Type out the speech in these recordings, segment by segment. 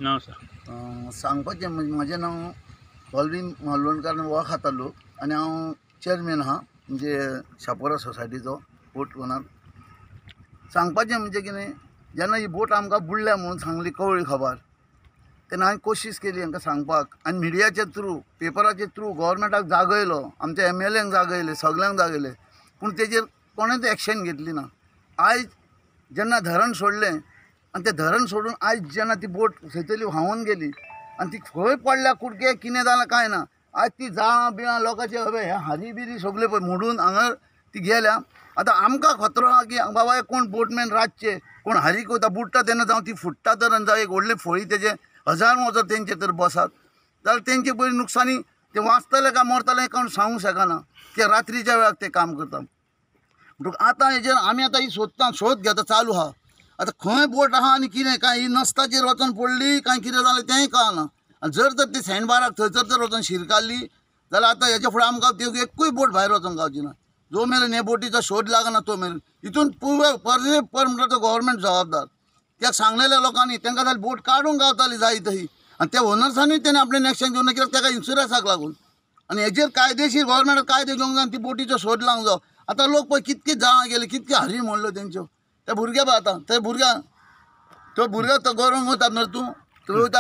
नाव sir सांगपाचें म्हणजे म्हजें नांव सॉल्विन मालवणकार वळखतालो आनी हांव चेअरमॅन आहा म्हणजे शापोरा सोसायटीचो बोट कोणार सांगपाचें म्हणजे कितें जेन्ना ही बोट आमकां बुडल्या म्हणून सांगली कवळी खबर तेन्ना हांवें कोशिश केली हांकां सांगपाक आनी मिडियाचे थ्रू पेपराचे थ्रू गव्हर्मेंटाक जागयलो आमच्या MLAंक जागयले सगल्यांक जागयले पूण तेजेर कोणेंच एक्शन घेतली ना। आयज जेन्ना धरण सोडलें आनी तें धरण सोडून आयज जेन्ना ती बोट थंयतली व्हांवून गेली आनी ती खंय पडल्या कुडके कितें जालां कांय ना। आयज ती जाळां बिळां लोकांचे हवे हे हारी बिरी सगळे पळय मोडून हांगा ती गेल्या। आतां आमकां खतरो आहा की बाबा हे कोण बोटमॅन रातचे कोण हारीक वता बुडटा तेन्ना जावं ती फुट्टा तर आनी जावं एक व्हडले फळी तेजे हजार वचत तेंचे तर बसात जाल्यार तेंचे पयलीं नुकसानी ते वाचतले काय मरतले हें कोण सांगूंक शकना ते रात्रीच्या वेळार ते काम करता। म्हणटकूच आतां हेजेर आमी आतां ही शोध घेता चालू आहा। आतां खंय बोट आहा आनी कितें काय ही नस्ताचेर वचोन पडली काय कितें जालें तेंय कळना आनी जर तर ती सँडबाराक थंयसर तर वचोन शिरकाल्ली जाल्यार आतां हेच्या फुडें आमकां ती एकूय बोट भायर वचोंक गावची ना जो मेरेन हे बोटीचो शोध लागना तो मेरेन। हितून पर म्हणटा तो गव्हर्मेंट जबाबदार त्या सांगलेल्या लोकांनी तांकां जाल्यार बोट काडूंक गावताली जाय तही आनी त्या ओनर्सांनी तेणें आपलें एक्शन घेवना कित्याक ताका इन्शुरन्साक लागून आनी हेजेर कायदेशीर गव्हर्मेंटान कायदे घेवंक जाय ती बोटीचो शोध लावंक जाय। आतां लोक पळय कितके जाळां गेले कितके हारी मोडल्यो तेंच्यो त्या भुरग्या पळय आतां ते भुरग्या तो गौरव वतात न्हू तूं वयता।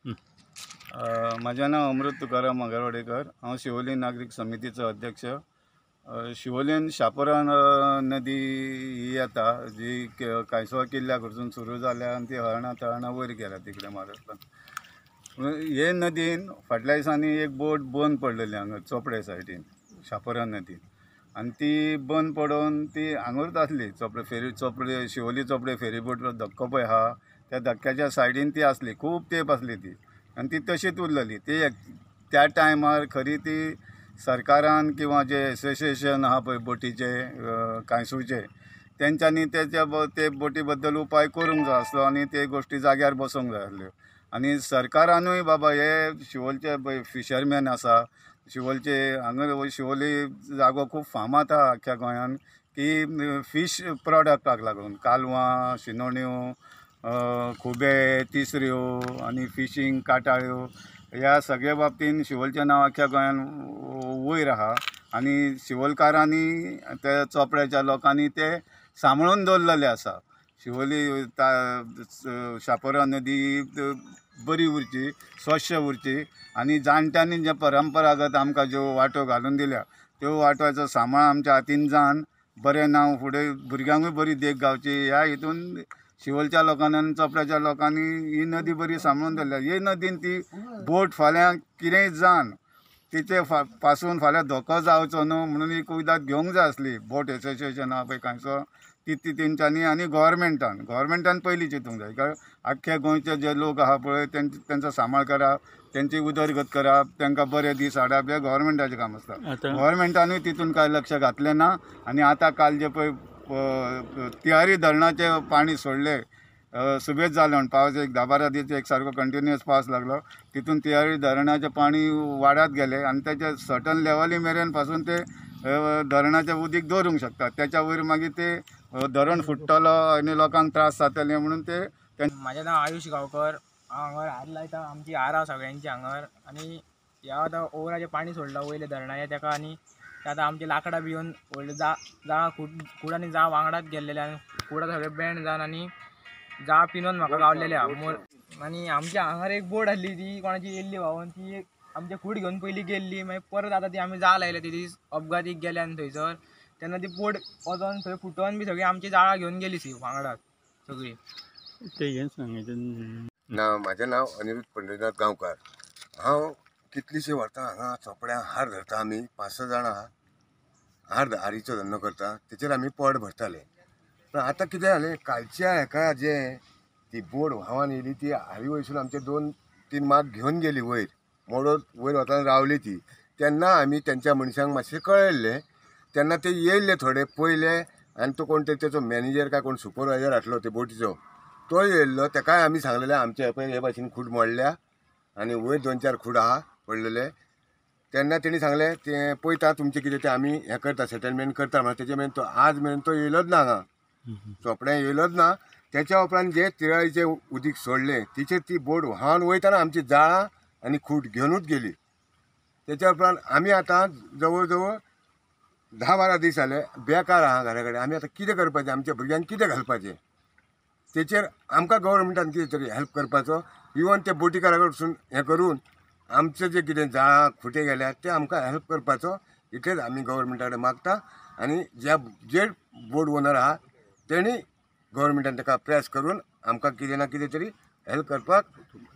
म्हजें नांव अमृत तुकाराम आगरवाडेकर हांव शिवोली नागरीक समितीचो अध्यक्ष। शिवोलीन शापोरा नदी ही येता जी कांयसो किल्ल्या कडसून सुरू जाल्या आनी ती हळणा तळणा वयर गेल्या तिकडे महाराष्ट्रान। हे नदीन फाटल्या दिसांनी एक बोट बंद पडलेली हांगा चोपडे सायडीन शापोरा नदीन आनी ती बंद पडोवन ती हांगूच आसली चोपडे शिवोली चोपडे फेरीबोट धक्को पळय आहा त्या धक्क्याच्या सायडीन ती आसली खूब तेंप आसली ती आनी ती तशीच उरलेली। ती त्या टायमार खरी ती सरकारान किंवा जे एसोसिएशन आहा पळय बोटीचे कांयसूचे तेंच्यांनी ते बोटी बद्दल उपाय करूंक जाय आसलो आनी ते गोश्टी जाग्यार बसोवंक जाय आसल्यो आनी सरकारानूय बाबा हे शिवोलचे पळय फिशरमॅन आसा शिवोलचे हांगा शिवोली जागो खूब फामाद आहा आख्ख्या गोंयान की फीश प्रॉडक्टाक लागून कालवां शिनोण्यो खुबे तिसऱ्यो आनी फिशींग काटाळ्यो ह्या सगळ्या बाबतीन शिवोलचें नांव आख्ख्या गोंयान वयर आहा आनी शिवोलकारांनी त्या चोपड्याच्या लोकांनी ते सांबाळून दवरलेले आसा। शिवोली शापोरा नदी बरी उरची स्वच्छ उरची आनी जाणट्यांनी जे परंपरागत आमकां ज्यो वाटो घालून दिल्या त्यो वाटोचो सांबाळ आमच्या हातीन जावन बरें नांव फुडें भुरग्यांकूय बरी देख गावची ह्या हितून शिवोलच्या लोकांनी आनी चोपड्याच्या लोकांनी ही नदी बरी सांबाळून दवरल्या। हे नदीन ती बोट फाल्यां कितेंय जावन तिचे पासून फाल्यां धोको जावचो न्हू म्हणून ही कुयदाद घेवंक जाय आसली। बोट एसोसिएशन आहा पळय कांयसो ती तेंच्यांनी आनी गव्हर्मेंटान पयलीं चिंतूंक जाय कारण आख्ख्या गोंयचे जे लोक आहा पळय तेंचो सांबाळ करप तेंची उदरगत करप तांकां बरे दीस हाडप हें गव्हर्मेंटाचें काम आसता। गव्हर्मेंटानूय तितून कांय लक्ष घातलें ना आनी आतां काल जे पळय तियारी धरणाचें पाणी सोडलें सुबेज जालें म्हणून पावस एक 10-12 दीस एक सारको कंटिन्युअस पावस लागलो तितून तियारी धरणाचें पाणी वाडत गेलें आनी तेच्या सर्टन लेवली मेरेन पासून ते धरणाचें उदीक दवरूंक शकतात त्याच्या वयर मागीर ते धरण फुट्टलो आनी लोकांक त्रास जातले म्हणून ते। म्हाजें नांव आयुश गांवकर हांव हांगर हार लायता आमची हार आहा सगळ्यांची हांगर आनी ह्या आतां ओवराचें पाणी सोडलां वयले धरणाचें तेका आनी आतां आमची लाकडां बी येवन व्हडले जाळां कूड आनी जाळ वांगडाच गेल्लेले आनी कुडां सगळे बँड जावन आनी जाळ पिनोवन म्हाका गावलेले आहा आनी आमच्या हांगार एक बोट आसली ती कोणाची येयल्ली व्हांवून ती आमचे कूड घेवन पयलीं गेल्ली मागीर परत आतां ती आमी जाळ लायले ती दीस अपघातीक गेले आनी थंयसर तेन्ना ती बोट वचोन थंय फुटोवन बी सगळी आमची जाळां घेवन गेली ती वांगडाच सगळी। म्हाजें नांव अनिरुद्ध पंढरीनाथ गांवकार हांव कितलींशीं वर्सां हांगा चोपड्या हार धरता आमी 5-6 जाणां हारीचो धंदो करता तेचेर आमी पोट भरताले। पण आतां कितें जालें कालच्या हेका जे ती बोट व्हांवन येयली ती हारी वयरसून आमचे 2-3 माग घेवन गेली वयर मोडत वयर वताना रावली ती तेन्ना आमी तेंच्या मनशांक मातशें कळयल्लें तेन्ना ते येयल्ले थोडे पयले आनी तो कोण तेचो मॅनेजर काय कोण सुपरवायजर आसलो ते बोटीचो तो येयल्लो तेकाय आमी सांगलेलें आमचे पळय हे भाशेन खूड मोडल्या आनी वयर 2-4 खूड आहा पडलेले तेन्ना तेणी सांगलें तें पळयता तुमचें कितें तें आमी हें करता सेटलमेंट करता म्हणून तेजे मेरेन तो आज मेरेन तो येयलोच ना हांगा चोपड्या येयलोच ना त्याच्या उपरांत जे तिराळीचे उदीक सोडले तिचेर ती बोट व्हांवन वयताना आमची जाळां आनी खूट घेवनूच गेली. त्याच्या उपरांत आमी आतां जवळ जवळ 10-12 दीस जाले बेकार आहा घरा कडेन. आमी आतां कितें करपाचें, आमच्या भुरग्यांक कितें घालपाचें, तेचेर आमकां गव्हर्मेंटान कितें तरी हेल्प करपाचो. इवन ते बोटीकारा कडसून हें करून आमचें जें कितें जाळां खुटे गेल्यात ते आमकां हेल्प करपाचो इतलेंच आमी गव्हर्मेंटा कडेन मागता. आनी जे बोट ओनर आहा तेणी गव्हर्मेंटान ताका प्रेस करून आमकां कितें ना कितें तरी हेल्प करपाक